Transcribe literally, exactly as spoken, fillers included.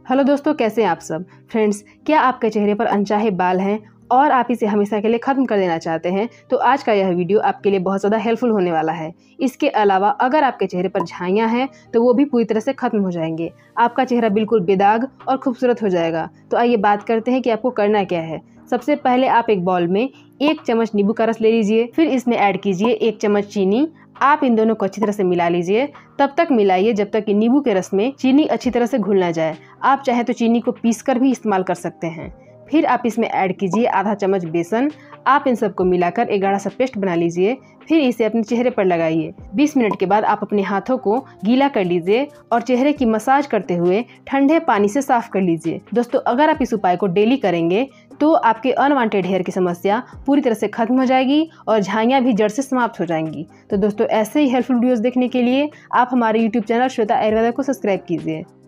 Hello दोस्तों, कैसे हैं आप सब। फ्रेंड्स, क्या आपके चेहरे पर अनचाहे बाल हैं और आप इसे हमेशा के लिए ख़त्म कर देना चाहते हैं, तो आज का यह वीडियो आपके लिए बहुत ज़्यादा हेल्पफुल होने वाला है। इसके अलावा अगर आपके चेहरे पर झाइयाँ हैं तो वो भी पूरी तरह से ख़त्म हो जाएंगे। आपका चेहरा बिल्कुल बेदाग और खूबसूरत हो जाएगा। तो आइए बात करते हैं कि आपको करना क्या है। सबसे पहले आप एक बाउल में एक चम्मच नींबू का रस ले लीजिए। फिर इसमें ऐड कीजिए एक चम्मच चीनी। आप इन दोनों को अच्छी तरह से मिला लीजिए। तब तक मिलाइए जब तक कि नींबू के रस में चीनी अच्छी तरह से घुल ना जाए। आप चाहे तो चीनी को पीसकर भी इस्तेमाल कर सकते हैं। फिर आप इसमें ऐड कीजिए आधा चम्मच बेसन। आप इन सबको मिलाकर एक गाढ़ा सा पेस्ट बना लीजिए। फिर इसे अपने चेहरे पर लगाइए। बीस मिनट के बाद आप अपने हाथों को गीला कर लीजिए और चेहरे की मसाज करते हुए ठंडे पानी से साफ कर लीजिए। दोस्तों, अगर आप इस उपाय को डेली करेंगे तो आपके अनवांटेड हेयर की समस्या पूरी तरह से खत्म हो जाएगी और झाइयाँ भी जड़ से समाप्त हो जाएंगी। तो दोस्तों, ऐसे ही हेल्पफुल वीडियोस देखने के लिए आप हमारे यूट्यूब चैनल श्वेता आयुर्वेदा को सब्सक्राइब कीजिए।